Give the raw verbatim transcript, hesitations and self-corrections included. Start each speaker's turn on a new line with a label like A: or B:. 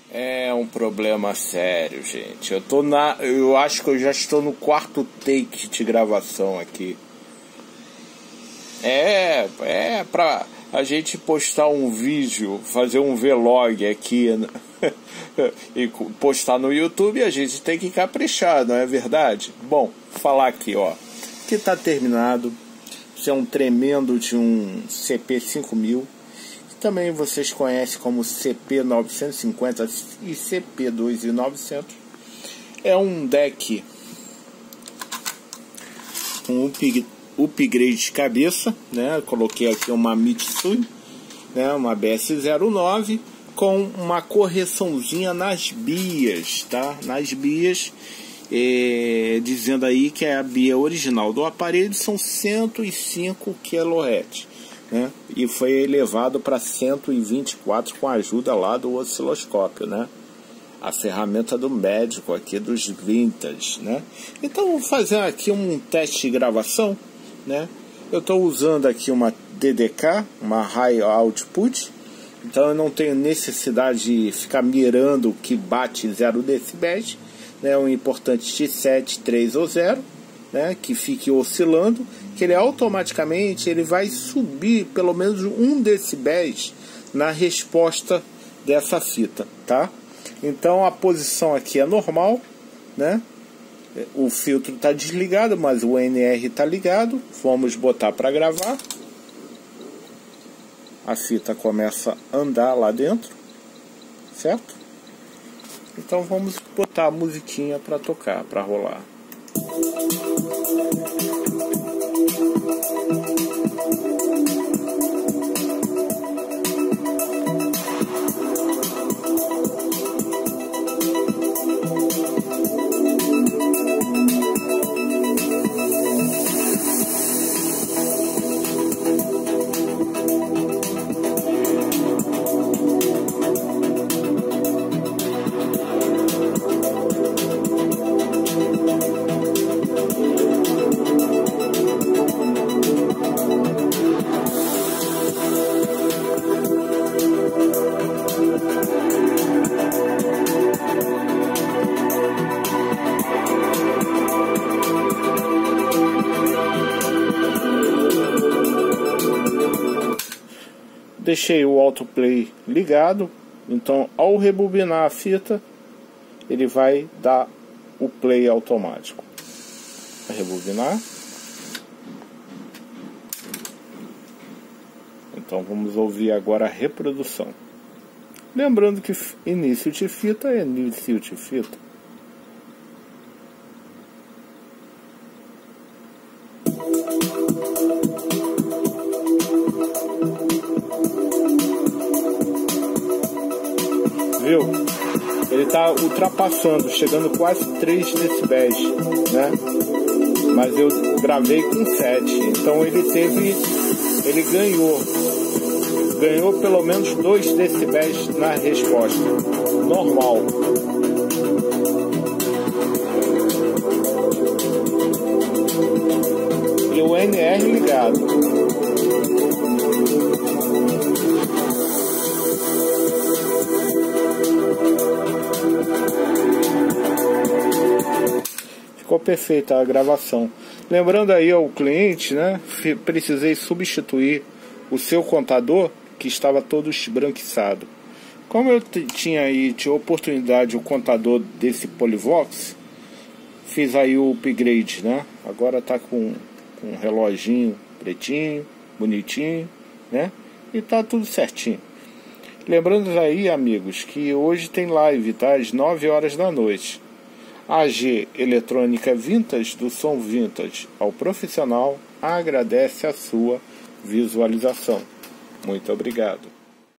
A: É um problema sério, gente. Eu tô na, eu acho que eu já estou no quarto take de gravação aqui. É, é pra a gente postar um vídeo, fazer um vlog aqui e postar no YouTube, a gente tem que caprichar, não é verdade? Bom, falar aqui, ó, que tá terminado. Isso é um tremendo de um C P cinco mil. Também vocês conhecem como C P novecentos e cinquenta e C P dois mil e novecentos. É um deck com upgrade, upgrade de cabeça, né? Coloquei aqui uma Mitsui, né? Uma B S zero nove com uma correçãozinha nas bias, tá? Nas bias, é, dizendo aí que a bia original do aparelho são cento e cinco quilohertz. Né? E foi elevado para cento e vinte e quatro com a ajuda lá do osciloscópio, né? A ferramenta do médico aqui dos vintage, né? Então vou fazer aqui um teste de gravação, né? Eu estou usando aqui uma D D K, uma High Output, então eu não tenho necessidade de ficar mirando que bate zero decibéis, né? O importante de sete, três ou zero, né? Que fique oscilando, que ele automaticamente ele vai subir pelo menos um decibéis na resposta dessa fita, tá? Então a posição aqui é normal, né? O filtro está desligado, mas o N R está ligado. Vamos botar para gravar. A fita começa a andar lá dentro, certo? Então vamos botar a musiquinha para tocar, para rolar. Deixei o autoplay ligado, então ao rebobinar a fita ele vai dar o play automático. Vai rebobinar. Então vamos ouvir agora a reprodução. Lembrando que início de fita é início de fita. Viu? Ele está ultrapassando, chegando quase três decibéis, né? Mas eu gravei com sete, então ele teve, ele ganhou, ganhou pelo menos dois decibéis na resposta, normal. E o N R ligado. Ficou perfeita a gravação. Lembrando aí ao cliente, né? Precisei substituir o seu contador que estava todo esbranquiçado. Como eu tinha aí tinha oportunidade o contador desse Polivox, fiz aí o upgrade, né? Agora tá com, com um reloginho pretinho, bonitinho, né? E tá tudo certinho. Lembrando aí, amigos, que hoje tem live, tá? Às nove horas da noite. A G Eletrônica Vintage, do som vintage ao profissional, agradece a sua visualização. Muito obrigado.